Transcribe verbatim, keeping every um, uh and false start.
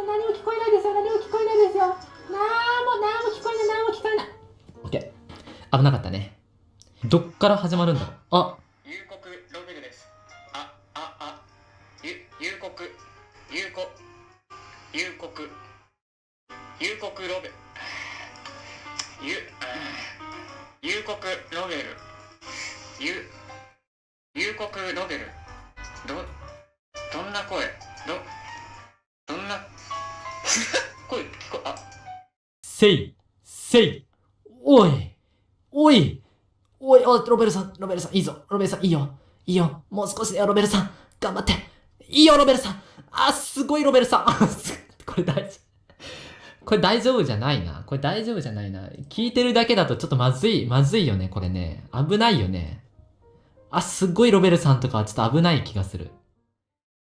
も何も聞こえないですよ。何も聞こえないですよ。なんも何も聞こえない。何も聞こえない。オッケー。危なかったね。どっから始まるんだろう。あ、 夕刻ロベルです。あ、あ、あ、ゆ、夕刻、夕刻、夕刻、夕刻ロベル。ゆ、夕刻ロベル。ゆ、夕刻ロベル。ど、どんな声ど、どんな声聞こえ、あ、 せい、せい、おい、おい、おい、おい、ロベルさん、ロベルさん、いいぞ、ロベルさん、いいよ、いいよ、もう少しだよ、ロベルさん、頑張って、いいよ、ロベルさん、あ、すごい、ロベルさん、これ大丈夫、これ大丈夫じゃないな、これ大丈夫じゃないな、聞いてるだけだとちょっとまずい、まずいよね、これね、危ないよね、あ、すごいロベルさんとかはちょっと危ない気がする。